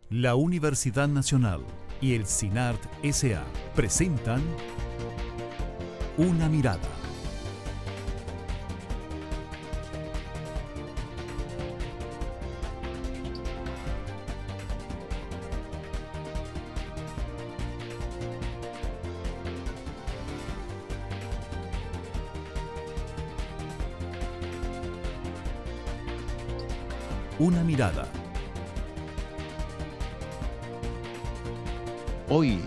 La Universidad Nacional y el CINART S.A. presentan Una Mirada. Una Mirada. Hoy,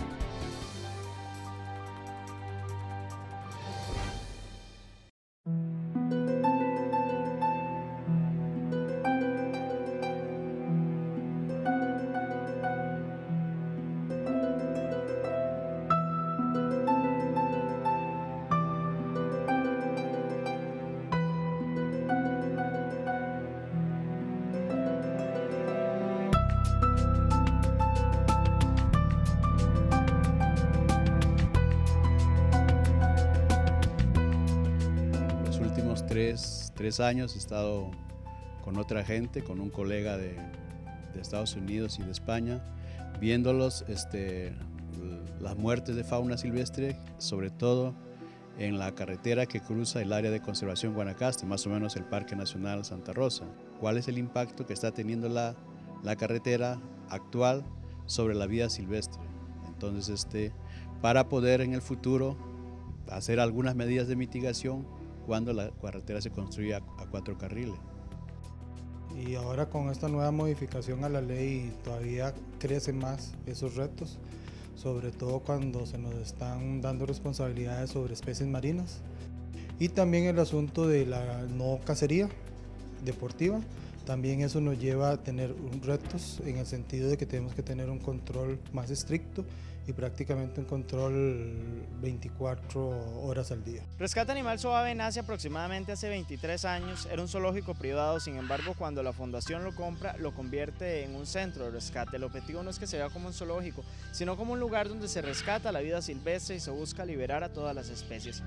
los últimos tres años he estado con otra gente, con un colega de Estados Unidos y de España, viéndolos, las muertes de fauna silvestre, sobre todo en la carretera que cruza el área de conservación Guanacaste, más o menos el Parque Nacional Santa Rosa. ¿Cuál es el impacto que está teniendo la carretera actual sobre la vida silvestre? Entonces, para poder en el futuro hacer algunas medidas de mitigación cuando la carretera se construya a 4 carriles. Y ahora con esta nueva modificación a la ley todavía crecen más esos retos, sobre todo cuando se nos están dando responsabilidades sobre especies marinas. Y también el asunto de la no cacería deportiva, también eso nos lleva a tener retos en el sentido de que tenemos que tener un control más estricto y prácticamente un control 24 horas al día. Rescate Animal Suave nace aproximadamente hace 23 años, era un zoológico privado, sin embargo cuando la fundación lo compra lo convierte en un centro de rescate. El objetivo no es que se vea como un zoológico, sino como un lugar donde se rescata la vida silvestre y se busca liberar a todas las especies.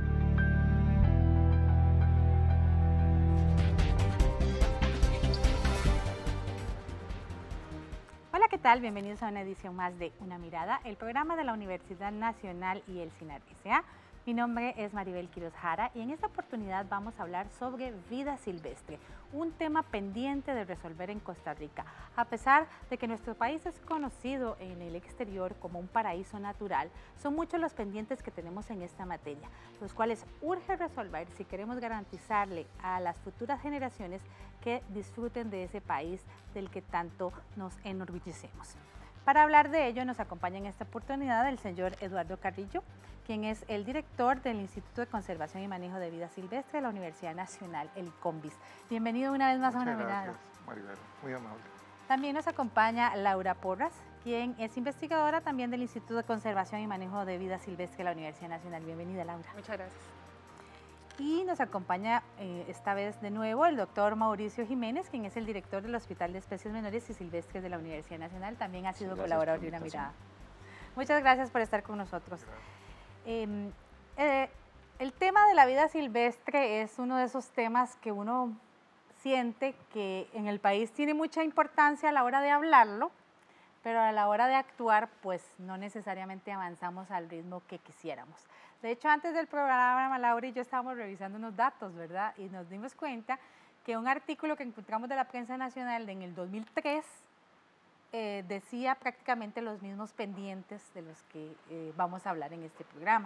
Hola, ¿qué tal? Bienvenidos a una edición más de Una Mirada, el programa de la Universidad Nacional y el CINART S.A. Mi nombre es Maribel Quiroz Jara y en esta oportunidad vamos a hablar sobre vida silvestre, un tema pendiente de resolver en Costa Rica. A pesar de que nuestro país es conocido en el exterior como un paraíso natural, son muchos los pendientes que tenemos en esta materia, los cuales urge resolver si queremos garantizarle a las futuras generaciones que disfruten de ese país del que tanto nos enorgullecemos. Para hablar de ello nos acompaña en esta oportunidad el señor Eduardo Carrillo, quien es el director del Instituto de Conservación y Manejo de Vida Silvestre de la Universidad Nacional, el ICONVIS. Bienvenido una vez más a Una Mirada. Gracias, Maribel, muy amable. También nos acompaña Laura Porras, quien es investigadora también del Instituto de Conservación y Manejo de Vida Silvestre de la Universidad Nacional. Bienvenida, Laura. Muchas gracias. Y nos acompaña esta vez de nuevo el doctor Mauricio Jiménez, quien es el director del Hospital de Especies Menores y Silvestres de la Universidad Nacional. También ha sido colaborador de Una Mirada. Muchas gracias por estar con nosotros. El tema de la vida silvestre es uno de esos temas que uno siente que en el país tiene mucha importancia a la hora de hablarlo, pero a la hora de actuar pues no necesariamente avanzamos al ritmo que quisiéramos. De hecho, antes del programa, Laura y yo estábamos revisando unos datos, ¿verdad? Y nos dimos cuenta que un artículo que encontramos de la prensa nacional en el 2003 decía prácticamente los mismos pendientes de los que vamos a hablar en este programa.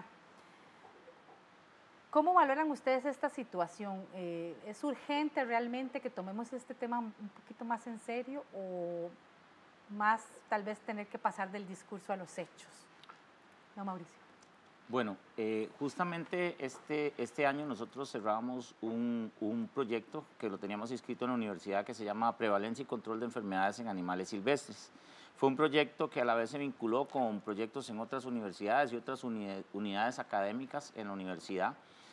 ¿Cómo valoran ustedes esta situación? ¿Es urgente realmente que tomemos este tema un poquito más en serio o más tal vez tener que pasar del discurso a los hechos? No, Mauricio. Bueno, justamente este año nosotros cerramos un proyecto que lo teníamos inscrito en la universidad que se llama Prevalencia y Control de Enfermedades en Animales Silvestres. Fue un proyecto que a la vez se vinculó con proyectos en otras universidades y otras unidades académicas en la universidad.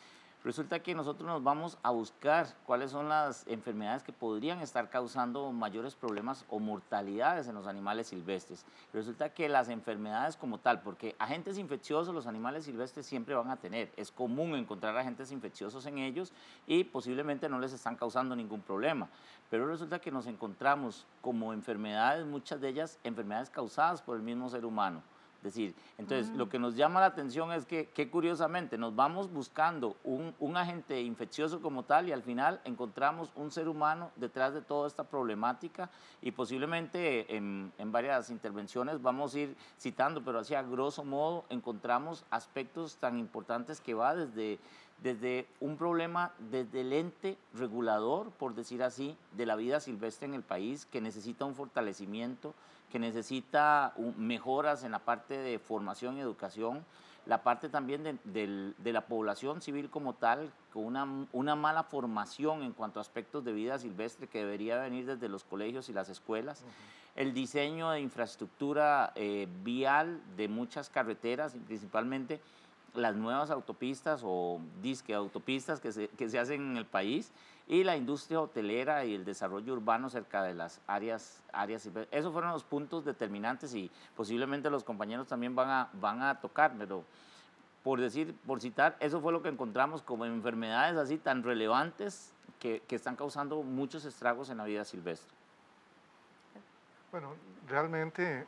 Resulta que nosotros nos vamos a buscar cuáles son las enfermedades que podrían estar causando mayores problemas o mortalidades en los animales silvestres. Resulta que las enfermedades como tal, porque agentes infecciosos los animales silvestres siempre van a tener, es común encontrar agentes infecciosos en ellos y posiblemente no les están causando ningún problema, pero resulta que nos encontramos como enfermedades, muchas de ellas enfermedades causadas por el mismo ser humano. Es decir, entonces lo que nos llama la atención es que curiosamente nos vamos buscando un agente infeccioso como tal y al final encontramos un ser humano detrás de toda esta problemática y posiblemente en varias intervenciones vamos a ir citando, pero así a grosso modo encontramos aspectos tan importantes que va desde un problema, desde el ente regulador, por decir así, de la vida silvestre en el país, que necesita un fortalecimiento, que necesita mejoras en la parte de formación y educación, la parte también de la población civil como tal, con una mala formación en cuanto a aspectos de vida silvestre que debería venir desde los colegios y las escuelas, el diseño de infraestructura vial de muchas carreteras, y principalmente las nuevas autopistas o disque autopistas que se hacen en el país, y la industria hotelera y el desarrollo urbano cerca de las áreas silvestres. Esos fueron los puntos determinantes y posiblemente los compañeros también van a tocar, pero por citar, eso fue lo que encontramos como enfermedades así tan relevantes que están causando muchos estragos en la vida silvestre. Bueno, realmente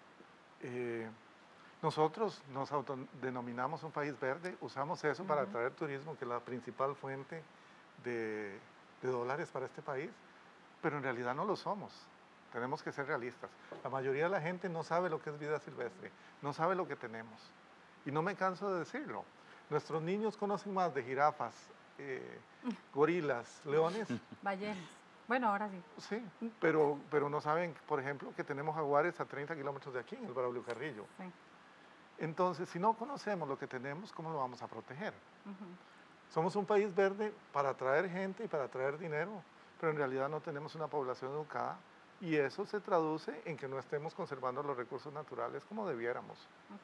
nosotros nos autodenominamos un país verde, usamos eso para atraer turismo, que es la principal fuente de dólares para este país, pero en realidad no lo somos. Tenemos que ser realistas. La mayoría de la gente no sabe lo que es vida silvestre, no sabe lo que tenemos. Y no me canso de decirlo. Nuestros niños conocen más de jirafas, gorilas, leones. Ballenas. Bueno, ahora sí. Sí, pero no saben, por ejemplo, que tenemos jaguares a 30 kilómetros de aquí, en el Braulio Carrillo. Sí. Entonces, si no conocemos lo que tenemos, ¿cómo lo vamos a proteger? Somos un país verde para atraer gente y para atraer dinero, pero en realidad no tenemos una población educada y eso se traduce en que no estemos conservando los recursos naturales como debiéramos.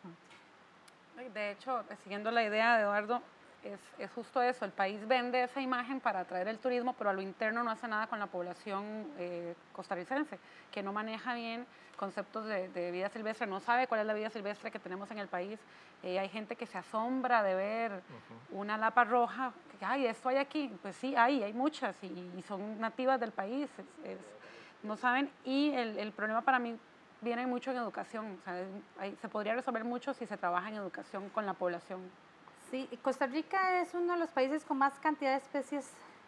De hecho, siguiendo la idea de Eduardo, es justo eso, el país vende esa imagen para atraer el turismo, pero a lo interno no hace nada con la población costarricense, que no maneja bien conceptos de vida silvestre, no sabe cuál es la vida silvestre que tenemos en el país. Hay gente que se asombra de ver una lapa roja, que, ay, esto hay aquí, pues sí, hay muchas y son nativas del país, no saben, y el problema para mí viene mucho en educación, o sea, se podría resolver mucho si se trabaja en educación con la población. Sí, Costa Rica es uno de los países con más cantidad de especies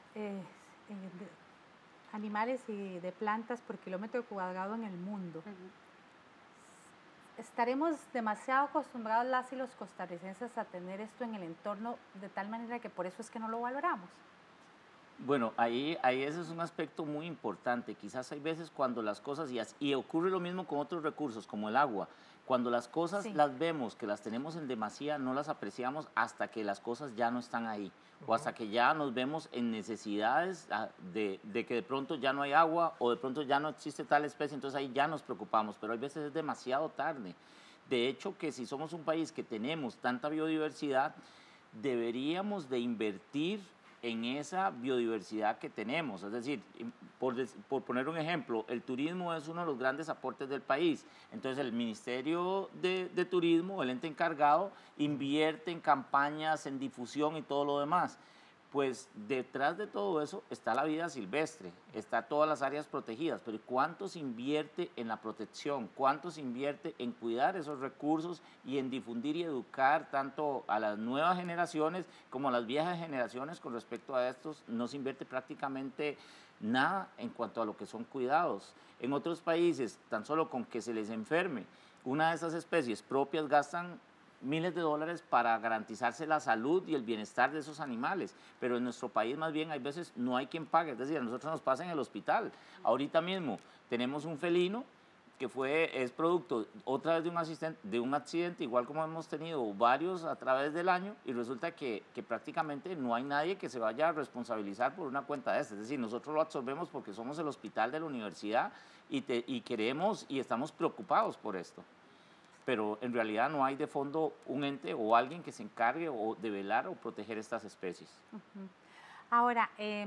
animales y de plantas por kilómetro cuadrado en el mundo. ¿Estaremos demasiado acostumbrados las y los costarricenses a tener esto en el entorno de tal manera que por eso es que no lo valoramos? Bueno, ahí ese es un aspecto muy importante. Quizás hay veces cuando las cosas, y ocurre lo mismo con otros recursos como el agua, cuando las cosas las vemos, que las tenemos en demasía, no las apreciamos hasta que las cosas ya no están ahí, o hasta que ya nos vemos en necesidades de que de pronto ya no hay agua, o de pronto ya no existe tal especie, entonces ahí ya nos preocupamos, pero hay veces es demasiado tarde. De hecho, que si somos un país que tenemos tanta biodiversidad, deberíamos de invertir en esa biodiversidad que tenemos. Es decir, por poner un ejemplo, el turismo es uno de los grandes aportes del país. Entonces el Ministerio de Turismo, el ente encargado, invierte en campañas, en difusión y todo lo demás. Pues detrás de todo eso está la vida silvestre, está todas las áreas protegidas, pero ¿cuánto se invierte en la protección? ¿Cuánto se invierte en cuidar esos recursos y en difundir y educar tanto a las nuevas generaciones como a las viejas generaciones con respecto a estos? No se invierte prácticamente nada en cuanto a lo que son cuidados. En otros países, tan solo con que se les enferme una de esas especies propias, gastan miles de dólares para garantizarse la salud y el bienestar de esos animales, pero en nuestro país más bien hay veces no hay quien pague, es decir, a nosotros nos pasa en el hospital. Ahorita mismo tenemos un felino que es producto otra vez de un accidente, igual como hemos tenido varios a través del año, y resulta que prácticamente no hay nadie que se vaya a responsabilizar por una cuenta de esta. Es decir, nosotros lo absorbemos porque somos el hospital de la universidad y queremos y estamos preocupados por esto. pero en realidad no hay de fondo un ente o alguien que se encargue o de velar o proteger estas especies. Ahora,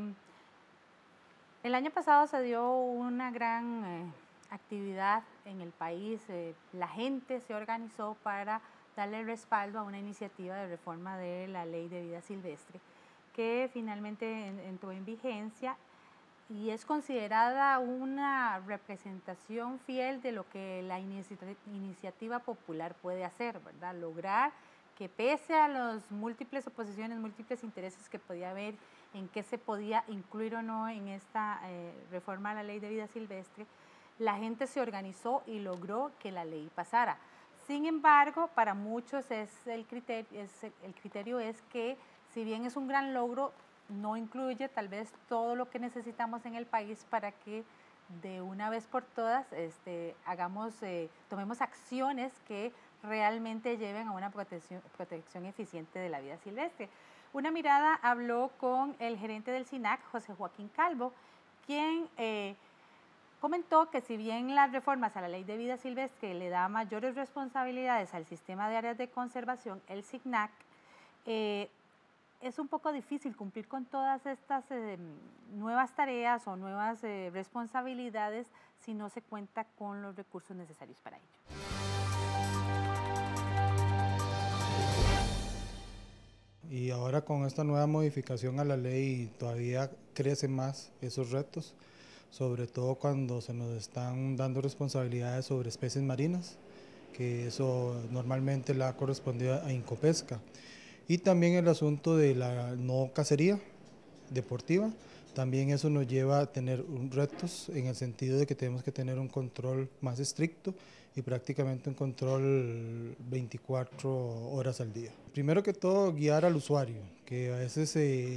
el año pasado se dio una gran actividad en el país. La gente se organizó para darle respaldo a una iniciativa de reforma de la Ley de Vida Silvestre, que finalmente entró en vigencia y es considerada una representación fiel de lo que la iniciativa popular puede hacer, ¿verdad? Lograr que pese a las múltiples oposiciones, múltiples intereses que podía haber en qué se podía incluir o no en esta reforma a la Ley de Vida Silvestre, la gente se organizó y logró que la ley pasara. Sin embargo, para muchos el criterio es que, si bien es un gran logro, no incluye tal vez todo lo que necesitamos en el país para que de una vez por todas tomemos acciones que realmente lleven a una protección eficiente de la vida silvestre. Una Mirada habló con el gerente del SINAC, José Joaquín Calvo, quien comentó que si bien las reformas a la Ley de Vida Silvestre le da mayores responsabilidades al sistema de áreas de conservación, el SINAC, es un poco difícil cumplir con todas estas nuevas tareas o nuevas responsabilidades si no se cuenta con los recursos necesarios para ello. Y ahora con esta nueva modificación a la ley todavía crecen más esos retos, sobre todo cuando se nos están dando responsabilidades sobre especies marinas, que eso normalmente la ha correspondido a Incopesca. Y también el asunto de la no cacería deportiva, también eso nos lleva a tener retos en el sentido de que tenemos que tener un control más estricto y prácticamente un control 24 horas al día. Primero que todo, guiar al usuario, que a veces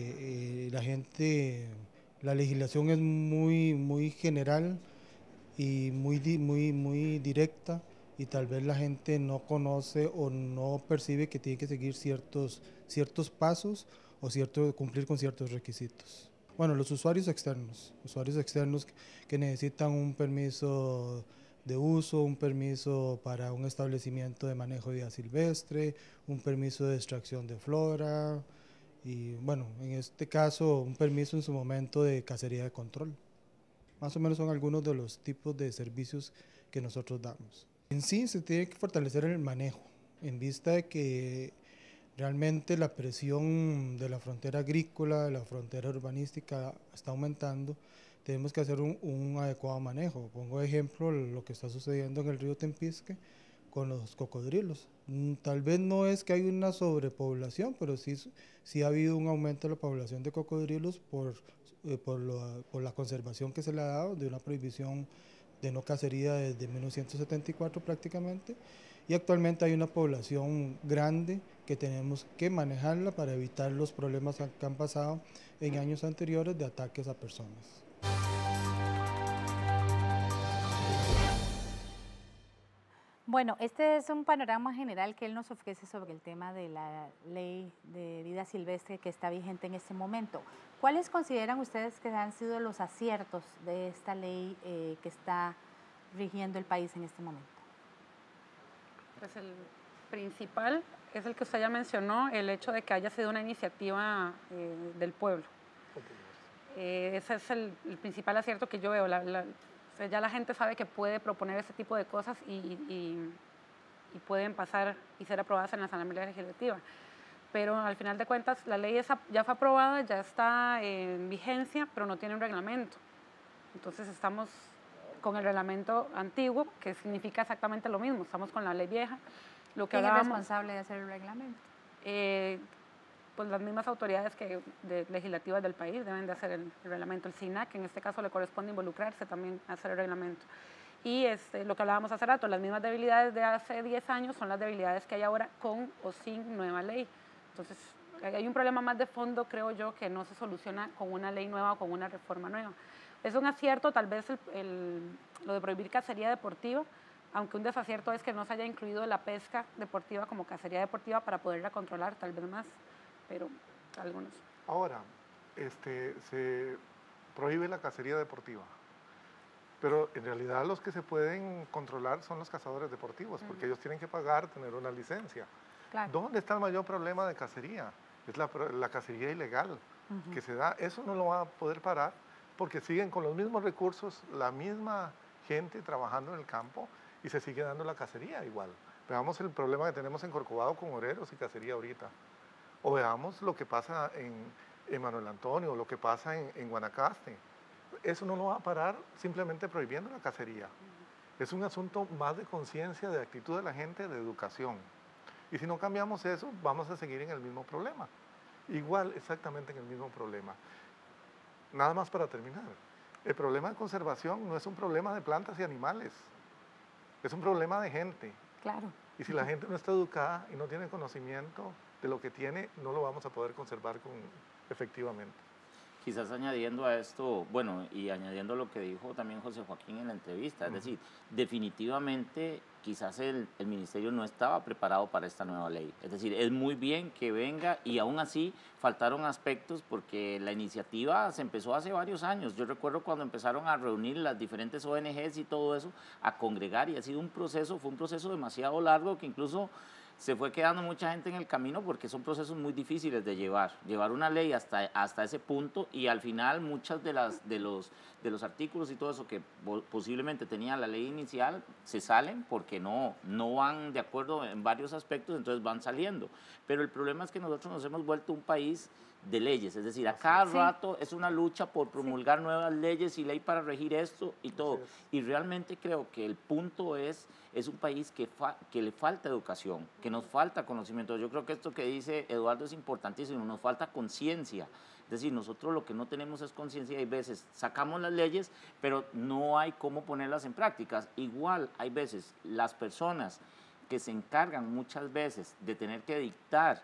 la legislación es muy general y muy directa, y tal vez la gente no conoce o no percibe que tiene que seguir ciertos pasos o cumplir con ciertos requisitos. Bueno, los usuarios externos que necesitan un permiso de uso, un permiso para un establecimiento de manejo de vida silvestre, un permiso de extracción de flora y, bueno, en este caso, un permiso en su momento de cacería de control. Más o menos son algunos de los tipos de servicios que nosotros damos. En sí se tiene que fortalecer el manejo, en vista de que realmente la presión de la frontera agrícola, de la frontera urbanística está aumentando. Tenemos que hacer un adecuado manejo. Pongo de ejemplo lo que está sucediendo en el río Tempisque con los cocodrilos. Tal vez no es que hay una sobrepoblación, pero sí ha habido un aumento de la población de cocodrilos por la conservación que se le ha dado, de una prohibición de no cacería desde 1974 prácticamente, y actualmente hay una población grande que tenemos que manejarla para evitar los problemas que han pasado en años anteriores de ataques a personas. Bueno, este es un panorama general que él nos ofrece sobre el tema de la Ley de Vida Silvestre que está vigente en este momento. ¿Cuáles consideran ustedes que han sido los aciertos de esta ley que está rigiendo el país en este momento? Pues el principal es el que usted ya mencionó, el hecho de que haya sido una iniciativa del pueblo. Ese es el principal acierto que yo veo. Ya la gente sabe que puede proponer ese tipo de cosas y pueden pasar y ser aprobadas en la Asamblea Legislativa. Pero al final de cuentas la ley ya fue aprobada, ya está en vigencia, pero no tiene un reglamento. Entonces estamos con el reglamento antiguo, que significa exactamente lo mismo, estamos con la ley vieja. ¿Quién es responsable de hacer el reglamento? Pues las mismas autoridades legislativas del país deben de hacer el reglamento. El SINAC, en este caso, le corresponde involucrarse también a hacer el reglamento. Y lo que hablábamos hace rato, las mismas debilidades de hace 10 años son las debilidades que hay ahora con o sin nueva ley. Entonces, hay un problema más de fondo, creo yo, que no se soluciona con una ley nueva o con una reforma nueva. Es un acierto, tal vez, lo de prohibir cacería deportiva, aunque un desacierto es que no se haya incluido la pesca deportiva como cacería deportiva para poderla controlar, tal vez más, pero algunos. Ahora, se prohíbe la cacería deportiva. Pero en realidad los que se pueden controlar son los cazadores deportivos, porque ellos tienen que pagar, tener una licencia. Claro. ¿Dónde está el mayor problema de cacería? Es la cacería ilegal que se da. Eso no lo va a poder parar porque siguen con los mismos recursos, la misma gente trabajando en el campo y se sigue dando la cacería igual. Veamos el problema que tenemos en Corcovado con oreros y cacería ahorita. O veamos lo que pasa en Manuel Antonio, o lo que pasa en Guanacaste. Eso no lo va a parar simplemente prohibiendo la cacería. Es un asunto más de conciencia, de actitud de la gente, de educación. Y si no cambiamos eso, vamos a seguir en el mismo problema. Igual, exactamente en el mismo problema. Nada más para terminar. El problema de conservación no es un problema de plantas y animales. Es un problema de gente. Claro. Y si la gente no está educada y no tiene conocimiento de lo que tiene, no lo vamos a poder conservar efectivamente. Quizás añadiendo a esto, bueno, y añadiendo lo que dijo también José Joaquín en la entrevista, es decir, definitivamente quizás el ministerio no estaba preparado para esta nueva ley. Es decir, es muy bien que venga y aún así faltaron aspectos porque la iniciativa se empezó hace varios años. Yo recuerdo cuando empezaron a reunir las diferentes ONGs y todo eso, a congregar, y ha sido un proceso, fue un proceso demasiado largo que incluso se fue quedando mucha gente en el camino porque son procesos muy difíciles de llevar una ley hasta ese punto, y al final muchas de los artículos y todo eso que posiblemente tenía la ley inicial se salen porque no van de acuerdo en varios aspectos, entonces van saliendo. Pero el problema es que nosotros nos hemos vuelto un país de leyes, es decir, a cada rato es una lucha por promulgar nuevas leyes y ley para regir esto y todo. Y realmente creo que el punto es un país que le falta educación, que nos falta conocimiento. Yo creo que esto que dice Eduardo es importantísimo, nos falta conciencia. Es decir, nosotros lo que no tenemos es conciencia, y hay veces sacamos las leyes, pero no hay cómo ponerlas en prácticas. Igual hay veces las personas que se encargan muchas veces de tener que dictar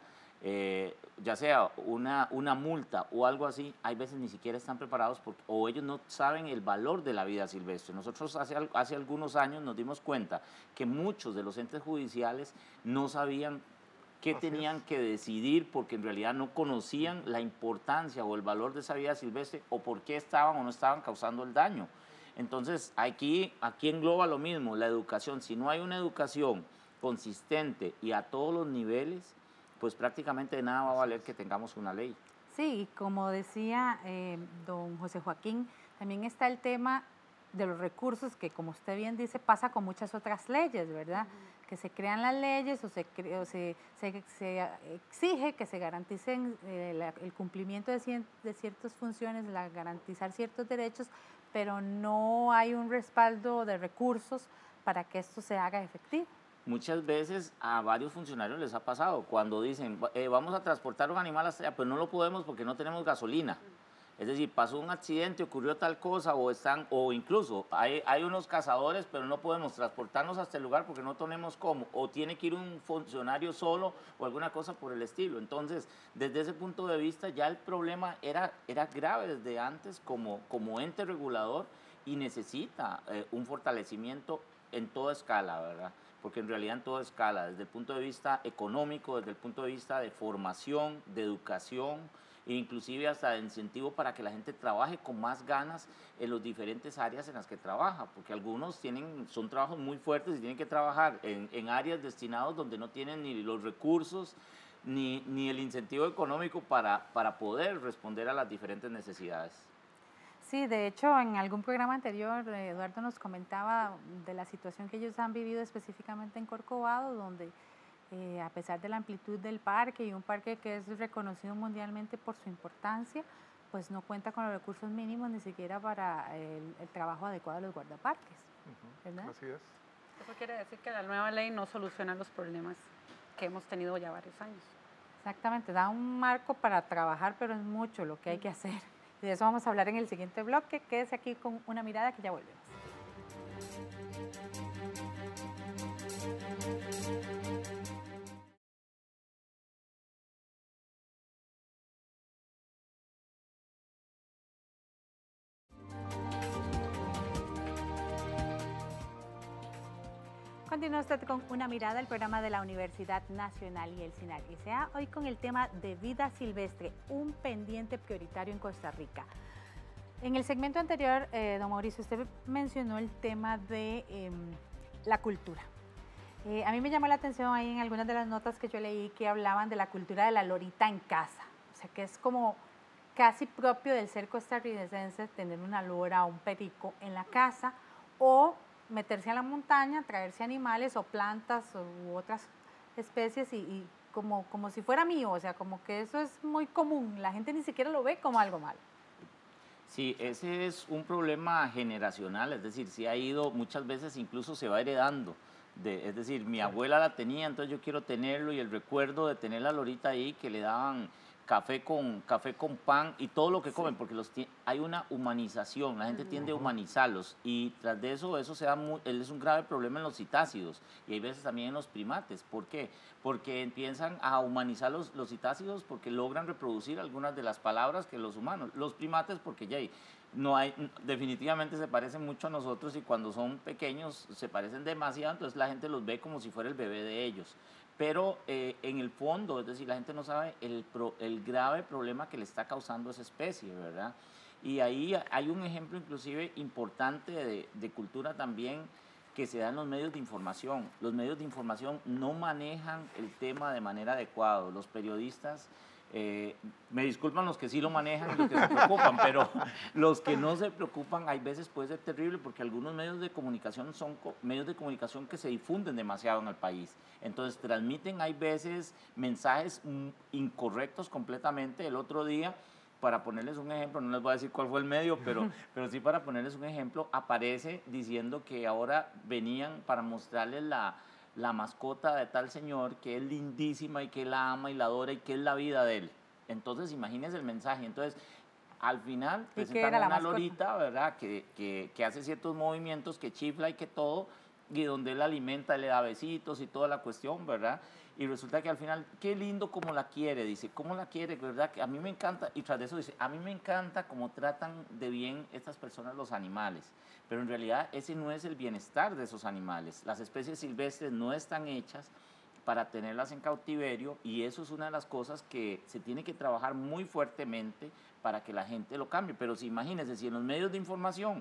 ya sea una multa o algo así, hay veces ni siquiera están preparados o ellos no saben el valor de la vida silvestre. Nosotros hace algunos años nos dimos cuenta que muchos de los entes judiciales no sabían qué tenían que decidir porque en realidad no conocían la importancia o el valor de esa vida silvestre o por qué estaban o no estaban causando el daño. Entonces aquí engloba lo mismo, la educación. Si no hay una educación consistente y a todos los niveles, pues prácticamente de nada va a valer que tengamos una ley. Sí, y como decía don José Joaquín, también está el tema de los recursos que, como usted bien dice, pasa con muchas otras leyes, ¿verdad? Que se crean las leyes o se exige que se garanticen el cumplimiento de ciertas funciones, garantizar ciertos derechos, pero no hay un respaldo de recursos para que esto se haga efectivo. Muchas veces a varios funcionarios les ha pasado cuando dicen, vamos a transportar un animal hasta allá, pero no lo podemos porque no tenemos gasolina. Es decir, pasó un accidente, ocurrió tal cosa, o incluso hay unos cazadores, pero no podemos transportarnos hasta el lugar porque no tenemos cómo, o tiene que ir un funcionario solo o alguna cosa por el estilo. Entonces, desde ese punto de vista, ya el problema era grave desde antes como ente regulador y necesita un fortalecimiento en toda escala, ¿verdad? Porque en realidad en toda escala, desde el punto de vista económico, desde el punto de vista de formación, de educación, e inclusive hasta de incentivo para que la gente trabaje con más ganas en las diferentes áreas en las que trabaja, porque algunos son trabajos muy fuertes y tienen que trabajar en áreas destinadas donde no tienen ni los recursos ni el incentivo económico para poder responder a las diferentes necesidades. Sí, de hecho, en algún programa anterior, Eduardo nos comentaba de la situación que ellos han vivido específicamente en Corcovado, donde a pesar de la amplitud del parque y un parque que es reconocido mundialmente por su importancia, pues no cuenta con los recursos mínimos ni siquiera para el trabajo adecuado de los guardaparques, ¿verdad? Así es. Eso quiere decir que la nueva ley no soluciona los problemas que hemos tenido ya varios años. Exactamente, da un marco para trabajar, pero es mucho lo que hay que hacer. Y de eso vamos a hablar en el siguiente bloque. Quédese aquí con una mirada que ya volvemos. Continúa usted con Una Mirada, el programa de la Universidad Nacional y el SINAR S.A. Hoy con el tema de vida silvestre, un pendiente prioritario en Costa Rica. En el segmento anterior, don Mauricio, usted mencionó el tema de la cultura. A mí me llamó la atención ahí en algunas de las notas que yo leí que hablaban de la cultura de la lorita en casa, o sea que es como casi propio del ser costarricense tener una lora o un perico en la casa o meterse a la montaña, traerse animales o plantas u otras especies y como si fuera mío, o sea, como que eso es muy común, la gente ni siquiera lo ve como algo malo. Sí, ese es un problema generacional, es decir, se ha ido, muchas veces incluso se va heredando. Es decir, mi abuela la tenía, entonces yo quiero tenerlo y el recuerdo de tener la lorita ahí que le daban café con pan y todo lo que comen, porque hay una humanización, la gente tiende a humanizarlos y tras de eso es un grave problema en los citácidos y hay veces también en los primates. ¿Por qué? Porque empiezan a humanizar los citácidos porque logran reproducir algunas de las palabras que los humanos. Los primates porque ya definitivamente se parecen mucho a nosotros y cuando son pequeños se parecen demasiado, entonces la gente los ve como si fuera el bebé de ellos. Pero en el fondo, es decir, la gente no sabe el grave problema que le está causando esa especie, ¿verdad? Y ahí hay un ejemplo inclusive importante de cultura también que se da en los medios de información. Los medios de información no manejan el tema de manera adecuada. Los periodistas, me disculpan los que sí lo manejan y los que se preocupan, pero los que no se preocupan hay veces puede ser terrible porque algunos medios de comunicación son medios de comunicación que se difunden demasiado en el país. Entonces transmiten hay veces mensajes incorrectos completamente. El otro día, para ponerles un ejemplo, no les voy a decir cuál fue el medio, pero sí para ponerles un ejemplo, aparece diciendo que ahora venían para mostrarles la mascota de tal señor que es lindísima y que la ama y la adora y que es la vida de él. Entonces, imagínense el mensaje. Entonces, al final presentan una lorita, ¿verdad? Que hace ciertos movimientos, que chifla y que todo, y donde él la alimenta, le da besitos y toda la cuestión, ¿verdad? Y resulta que al final, qué lindo como la quiere, dice, cómo la quiere, ¿verdad? Que a mí me encanta, y tras de eso dice, a mí me encanta cómo tratan de bien estas personas los animales, pero en realidad ese no es el bienestar de esos animales. Las especies silvestres no están hechas para tenerlas en cautiverio y eso es una de las cosas que se tiene que trabajar muy fuertemente para que la gente lo cambie. Pero si imagínense, si en los medios de información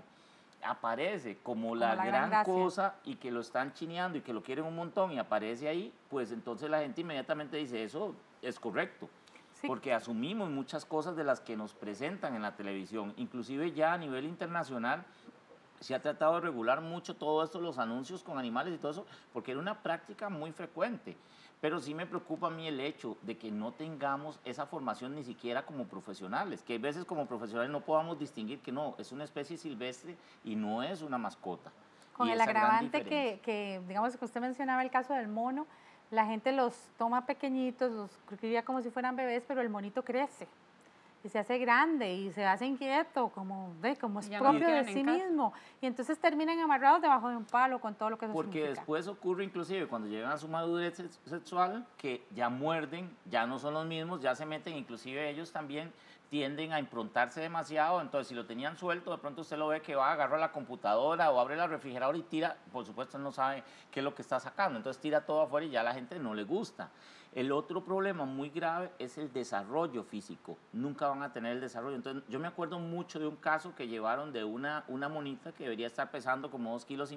aparece como la gran cosa y que lo están chineando y que lo quieren un montón y aparece ahí, pues entonces la gente inmediatamente dice, eso es correcto. Sí. Porque asumimos muchas cosas de las que nos presentan en la televisión, inclusive ya a nivel internacional se ha tratado de regular mucho todo esto, los anuncios con animales y todo eso, porque era una práctica muy frecuente. Pero sí me preocupa a mí el hecho de que no tengamos esa formación ni siquiera como profesionales, que a veces como profesionales no podamos distinguir que no, es una especie silvestre y no es una mascota. Con el agravante que, digamos que usted mencionaba el caso del mono, la gente los toma pequeñitos, los cría como si fueran bebés, pero el monito crece y se hace grande y se hace inquieto, como es propio de sí mismo. Y entonces terminan amarrados debajo de un palo con todo lo que eso significa. Porque después ocurre inclusive cuando llegan a su madurez sexual que ya muerden, ya no son los mismos, ya se meten, inclusive ellos también tienden a improntarse demasiado, entonces si lo tenían suelto, de pronto usted lo ve que va, agarra la computadora o abre la refrigeradora y tira, por supuesto no sabe qué es lo que está sacando, entonces tira todo afuera y ya a la gente no le gusta. El otro problema muy grave es el desarrollo físico, nunca van a tener el desarrollo. Entonces yo me acuerdo mucho de un caso que llevaron de una monita que debería estar pesando como 2,5 kilos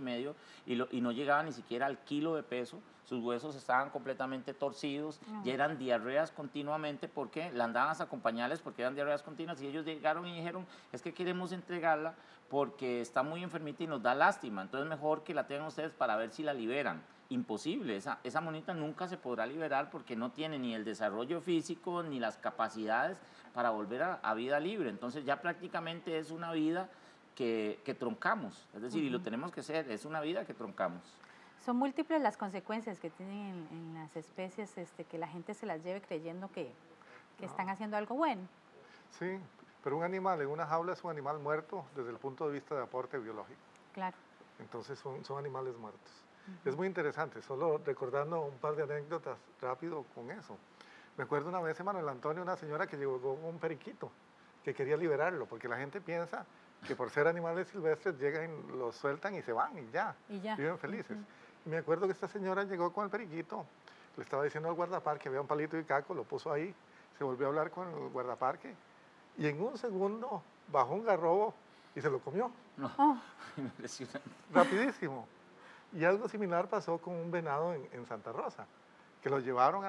y no llegaba ni siquiera al kilo de peso, sus huesos estaban completamente torcidos, ya eran diarreas continuamente, porque la andaban a acompañarles porque eran diarreas continuas y ellos llegaron y dijeron, es que queremos entregarla porque está muy enfermita y nos da lástima, entonces mejor que la tengan ustedes para ver si la liberan. Imposible, esa monita nunca se podrá liberar porque no tiene ni el desarrollo físico ni las capacidades para volver a vida libre, entonces ya prácticamente es una vida que troncamos, es decir, y lo tenemos que hacer, es una vida que troncamos. Son múltiples las consecuencias que tienen en las especies que la gente se las lleve creyendo que están haciendo algo bueno. Sí, pero un animal en una jaula es un animal muerto desde el punto de vista de aporte biológico. Claro. Entonces son animales muertos. Es muy interesante, solo recordando un par de anécdotas rápido con eso. Me acuerdo una vez en Manuel Antonio, una señora que llegó con un periquito, que quería liberarlo, porque la gente piensa que por ser animales silvestres llegan, los sueltan y se van y ya. Viven felices. Y me acuerdo que esta señora llegó con el periquito, le estaba diciendo al guardaparque, había un palito de caco, lo puso ahí, se volvió a hablar con el guardaparque y en un segundo bajó un garrobo y se lo comió. No, impresionante. Rapidísimo. Y algo similar pasó con un venado en Santa Rosa, que lo llevaron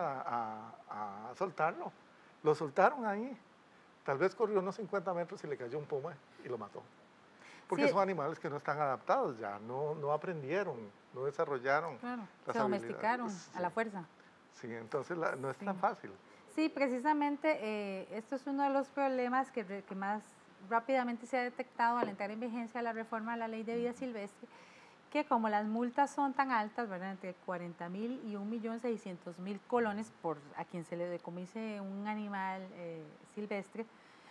a soltarlo. Lo soltaron ahí. Tal vez corrió unos 50 metros y le cayó un puma y lo mató. Porque Sí. son animales que no están adaptados ya, no aprendieron, no desarrollaron. Claro, las se domesticaron habilidades. a la fuerza. Sí, entonces no es Sí. tan fácil. Sí, precisamente esto es uno de los problemas que más rápidamente se ha detectado al entrar en vigencia la reforma a la ley de vida silvestre, que como las multas son tan altas, ¿verdad?, entre 40.000 y 1.600.000 colones por a quien se le decomise un animal silvestre,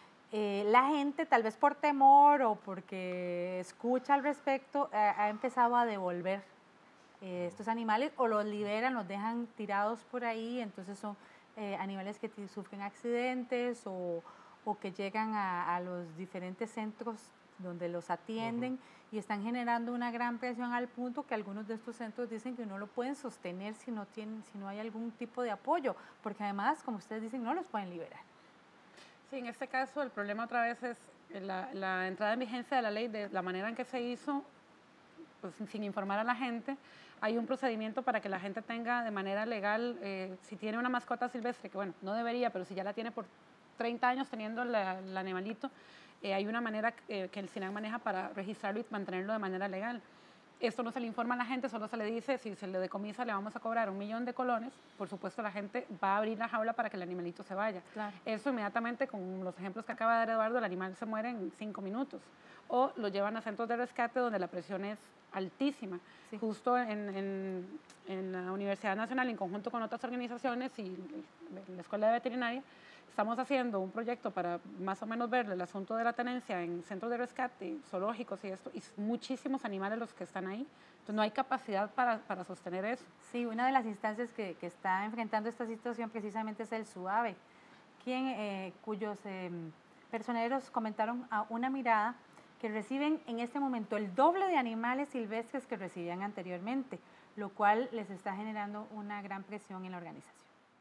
la gente, tal vez por temor o porque escucha al respecto, ha empezado a devolver estos animales o los liberan, los dejan tirados por ahí, entonces son animales que sufren accidentes o que llegan a los diferentes centros donde los atienden y están generando una gran presión al punto que algunos de estos centros dicen que no lo pueden sostener si no hay algún tipo de apoyo, porque además, como ustedes dicen, no los pueden liberar. Sí, en este caso el problema otra vez es la entrada en vigencia de la ley, de la manera en que se hizo, pues sin informar a la gente. Hay un procedimiento para que la gente tenga de manera legal, si tiene una mascota silvestre, que bueno, no debería, pero si ya la tiene por 30 años teniendo el animalito, hay una manera que el SINAC maneja para registrarlo y mantenerlo de manera legal. Esto no se le informa a la gente, solo se le dice, si se le decomisa le vamos a cobrar 1.000.000 de colones, por supuesto la gente va a abrir la jaula para que el animalito se vaya. Claro. Eso inmediatamente, con los ejemplos que acaba de dar Eduardo, el animal se muere en 5 minutos. O lo llevan a centros de rescate donde la presión es altísima. Sí. Justo en la Universidad Nacional, en conjunto con otras organizaciones y la Escuela de Veterinaria, estamos haciendo un proyecto para más o menos ver el asunto de la tenencia en centros de rescate, zoológicos y esto, y muchísimos animales los que están ahí. Entonces no hay capacidad para sostener eso. Sí, una de las instancias que está enfrentando esta situación precisamente es el SUAVE, cuyos personeros comentaron a Una Mirada que reciben en este momento el doble de animales silvestres que recibían anteriormente, lo cual les está generando una gran presión en la organización.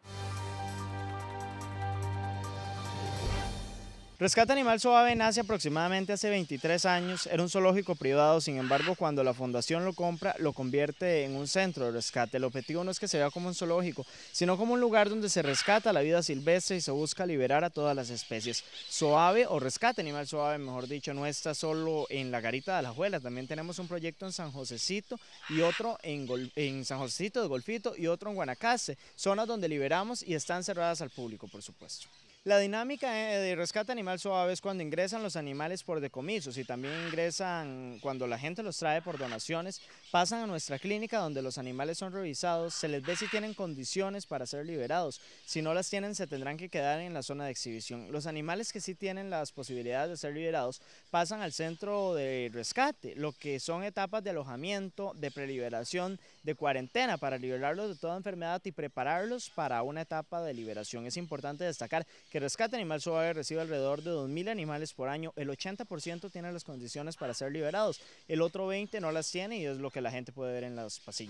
Rescate Animal Suave nace aproximadamente hace 23 años, era un zoológico privado, sin embargo cuando la fundación lo compra lo convierte en un centro de rescate. El objetivo no es que se vea como un zoológico, sino como un lugar donde se rescata la vida silvestre y se busca liberar a todas las especies. Suave o Rescate Animal Suave, mejor dicho, no está solo en la Garita de Alajuela, también tenemos un proyecto en San Josecito y otro en San Josecito de Golfito y otro en Guanacaste, zonas donde liberamos y están cerradas al público, por supuesto. La dinámica de Rescate Animal Suave es cuando ingresan los animales por decomisos y también ingresan cuando la gente los trae por donaciones, pasan a nuestra clínica donde los animales son revisados, se les ve si tienen condiciones para ser liberados, si no las tienen se tendrán que quedar en la zona de exhibición. Los animales que sí tienen las posibilidades de ser liberados pasan al centro de rescate, lo que son etapas de alojamiento, de preliberación, de cuarentena para liberarlos de toda enfermedad y prepararlos para una etapa de liberación. Es importante destacar que Rescate Animal Suave recibe alrededor de 2.000 animales por año, el 80% tiene las condiciones para ser liberados, el otro 20% no las tiene y es lo que la gente puede ver en los pasillos.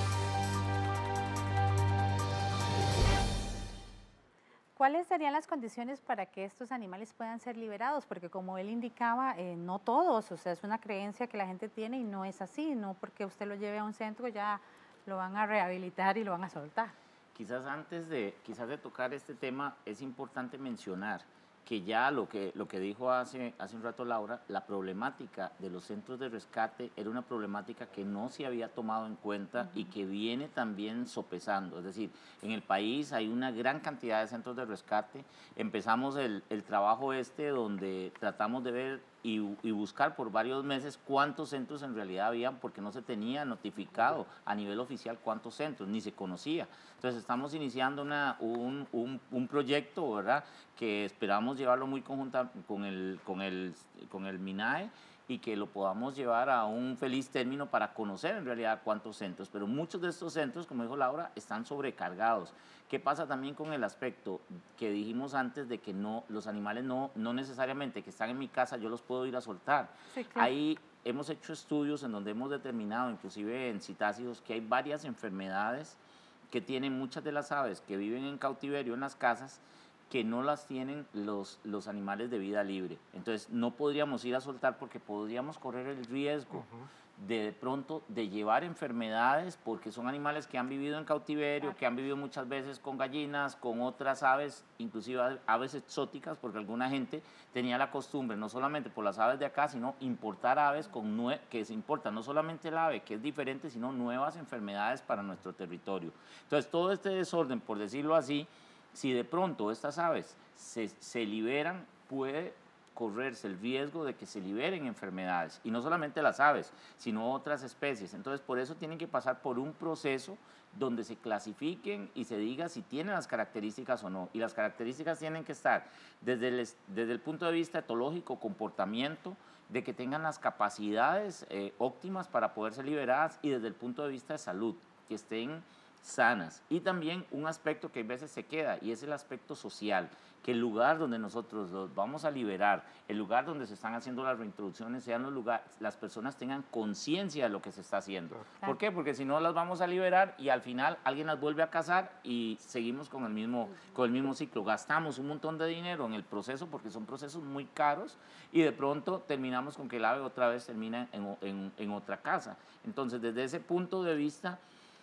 ¿Cuáles serían las condiciones para que estos animales puedan ser liberados? Porque como él indicaba, no todos, o sea, es una creencia que la gente tiene y no es así, no porque usted lo lleve a un centro ya lo van a rehabilitar y lo van a soltar. Quizás antes de tocar este tema es importante mencionar que ya lo que dijo hace un rato Laura, la problemática de los centros de rescate era una problemática que no se había tomado en cuenta y que viene también sopesando. Es decir, en el país hay una gran cantidad de centros de rescate. Empezamos el trabajo donde tratamos de ver y buscar por varios meses cuántos centros en realidad habían, porque no se tenía notificado a nivel oficial cuántos centros, ni se conocía. Entonces estamos iniciando un proyecto, ¿verdad?, que esperamos llevarlo muy conjunta con el MINAE y que lo podamos llevar a un feliz término para conocer en realidad cuántos centros, pero muchos de estos centros, como dijo Laura, están sobrecargados. ¿Qué pasa también con el aspecto que dijimos antes de que los animales no necesariamente que están en mi casa yo los puedo ir a soltar? Sí, claro. Ahí hemos hecho estudios en donde hemos determinado, inclusive en citácidos, que hay varias enfermedades que tienen muchas de las aves que viven en cautiverio en las casas, que no las tienen los animales de vida libre. Entonces no podríamos ir a soltar porque podríamos correr el riesgo de pronto de llevar enfermedades, porque son animales que han vivido en cautiverio, que han vivido muchas veces con gallinas, con otras aves, inclusive aves exóticas, porque alguna gente tenía la costumbre, no solamente por las aves de acá, sino importar aves que se importan, no solamente el ave, que es diferente, sino nuevas enfermedades para nuestro territorio. Entonces todo este desorden, por decirlo así, si de pronto estas aves se liberan, puede correrse el riesgo de que se liberen enfermedades, y no solamente las aves, sino otras especies. Entonces, por eso tienen que pasar por un proceso donde se clasifiquen y se diga si tienen las características o no. Y las características tienen que estar desde el punto de vista etológico, comportamiento, de que tengan las capacidades óptimas para poder ser liberadas, y desde el punto de vista de salud, que estén sanas. Y también un aspecto que a veces se queda, y es el aspecto social, que el lugar donde nosotros los vamos a liberar, el lugar donde se están haciendo las reintroducciones, sean los lugares, las personas tengan conciencia de lo que se está haciendo. ¿Por qué? Porque si no las vamos a liberar y al final alguien las vuelve a cazar y seguimos con el mismo ciclo. Gastamos un montón de dinero en el proceso porque son procesos muy caros, y de pronto terminamos con que el ave otra vez termina en otra casa. Entonces, desde ese punto de vista,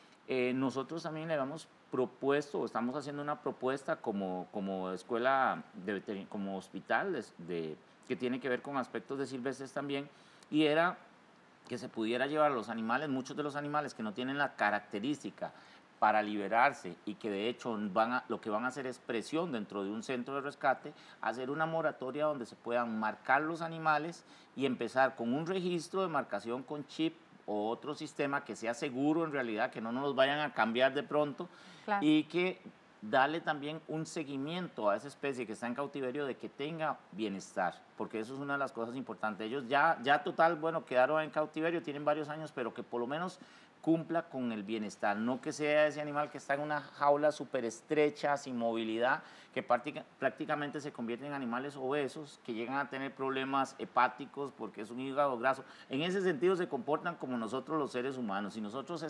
nosotros también le habíamos propuesto, o estamos haciendo una propuesta como escuela, como hospital, que tiene que ver con aspectos de silvestres también, y era que se pudiera llevar los animales, muchos de los animales que no tienen la característica para liberarse, y que de hecho lo que van a hacer es presión dentro de un centro de rescate, hacer una moratoria donde se puedan marcar los animales y empezar con un registro de marcación con chip o otro sistema que sea seguro en realidad, que no nos los vayan a cambiar de pronto, y que darle también un seguimiento a esa especie que está en cautiverio, de que tenga bienestar, porque eso es una de las cosas importantes. Ellos ya total, bueno, quedaron en cautiverio, tienen varios años, pero que por lo menos cumpla con el bienestar, no que sea ese animal que está en una jaula súper estrecha, sin movilidad, que prácticamente se convierten en animales obesos, que llegan a tener problemas hepáticos porque es un hígado graso. En ese sentido se comportan como nosotros los seres humanos. Si nosotros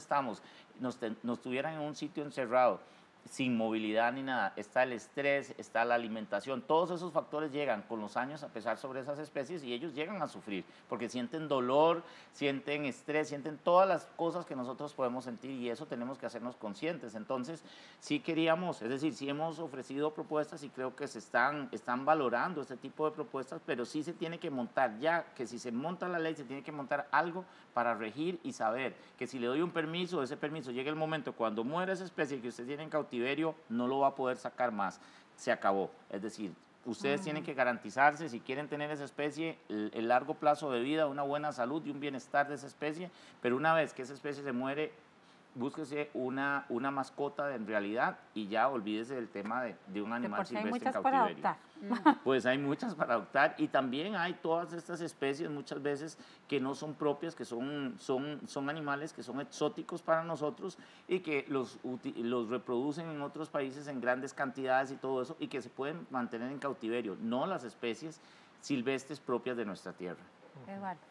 nos tuvieran en un sitio encerrado, sin movilidad ni nada, está el estrés, está la alimentación, todos esos factores llegan con los años a pesar sobre esas especies, y ellos llegan a sufrir porque sienten dolor, sienten estrés, sienten todas las cosas que nosotros podemos sentir, y eso tenemos que hacernos conscientes. Entonces sí queríamos, es decir, sí hemos ofrecido propuestas, y creo que se están valorando este tipo de propuestas, pero sí se tiene que montar, ya que si se monta la ley, se tiene que montar algo para regir y saber que si le doy un permiso, ese permiso llega el momento cuando muera esa especie que usted tiene en cautiverio, no lo va a poder sacar más, se acabó. Es decir, ustedes tienen que garantizarse, si quieren tener esa especie, el largo plazo de vida, una buena salud y un bienestar de esa especie, pero una vez que esa especie se muere, búsquese una mascota en realidad, y ya olvídese del tema de un animal silvestre en cautiverio. Hay muchas para adoptar. Pues hay muchas para adoptar, y también hay todas estas especies muchas veces que no son propias, que son animales que son exóticos para nosotros, y que los reproducen en otros países en grandes cantidades y todo eso, y que se pueden mantener en cautiverio, no las especies silvestres propias de nuestra tierra. Eduardo.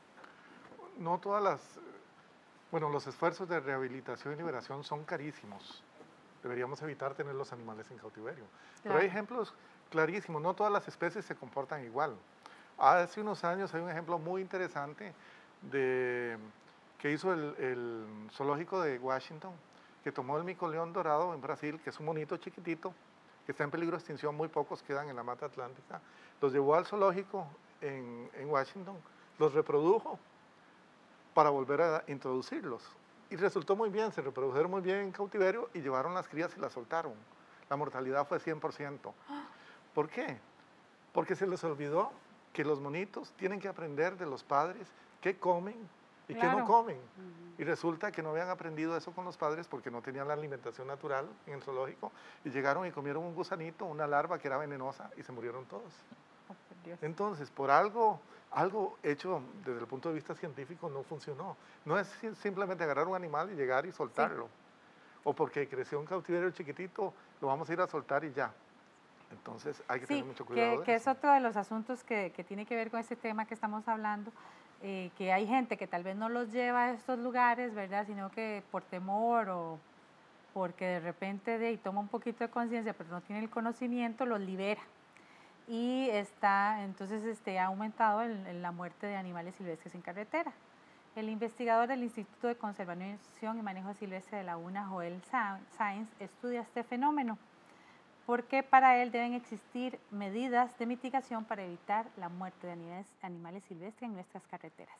No todas los esfuerzos de rehabilitación y liberación son carísimos. Deberíamos evitar tener los animales en cautiverio. Claro. Pero hay ejemplos clarísimos, no todas las especies se comportan igual. Hace unos años hay un ejemplo muy interesante que hizo el zoológico de Washington, que tomó el micoleón dorado en Brasil, que es un monito chiquitito, que está en peligro de extinción, muy pocos quedan en la mata atlántica, los llevó al zoológico en Washington, los reprodujo para volver a introducirlos. Y resultó muy bien, se reprodujeron muy bien en cautiverio, y llevaron las crías y las soltaron. La mortalidad fue 100%. ¿Por qué? Porque se les olvidó que los monitos tienen que aprender de los padres qué comen y qué no comen. Y resulta que no habían aprendido eso con los padres porque no tenían la alimentación natural en el zoológico, y llegaron y comieron un gusanito, una larva que era venenosa, y se murieron todos. Entonces, por algo hecho desde el punto de vista científico no funcionó. No es simplemente agarrar un animal y llegar y soltarlo. Sí. O porque creció un cautiverio chiquitito, lo vamos a ir a soltar y ya. Entonces hay que tener mucho cuidado. Que es otro de los asuntos que tiene que ver con este tema que estamos hablando, que hay gente que tal vez no los lleva a estos lugares, ¿verdad? Sino que por temor o porque de repente toma un poquito de conciencia, pero no tiene el conocimiento, los libera. Y entonces ha aumentado la muerte de animales silvestres en carretera. El investigador del Instituto de Conservación y Manejo Silvestre de la UNA, Joel Sáenz, estudia este fenómeno, porque para él deben existir medidas de mitigación para evitar la muerte de animales silvestres en nuestras carreteras.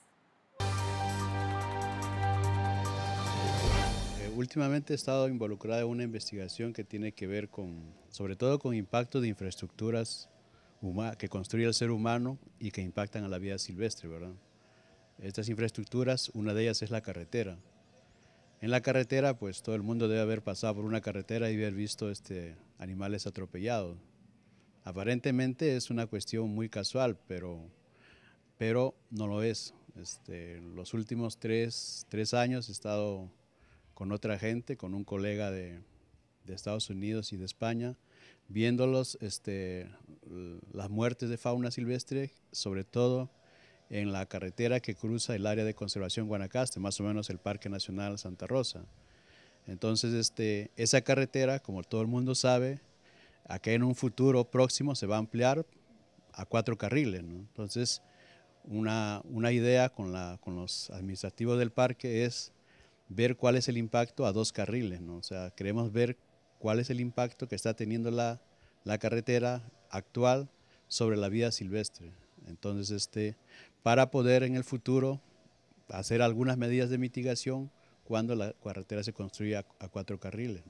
Últimamente he estado involucrada en una investigación que tiene que ver sobre todo con impactos de infraestructuras que construye el ser humano y que impactan a la vida silvestre, ¿verdad? Estas infraestructuras, una de ellas es la carretera. En la carretera, pues todo el mundo debe haber pasado por una carretera y haber visto animales atropellados. Aparentemente es una cuestión muy casual, pero no lo es. Los últimos tres años he estado con otra gente, con un colega de Estados Unidos y de España, viéndolos, las muertes de fauna silvestre, sobre todo en la carretera que cruza el área de conservación Guanacaste, más o menos el Parque Nacional Santa Rosa. Entonces, esa carretera, como todo el mundo sabe, acá en un futuro próximo se va a ampliar a 4 carriles, ¿no? Entonces, una idea con los administrativos del parque es ver cuál es el impacto a 2 carriles, ¿no? O sea, queremos ver cuál es el impacto que está teniendo la carretera actual sobre la vida silvestre. Entonces, para poder en el futuro hacer algunas medidas de mitigación cuando la carretera se construya a 4 carriles.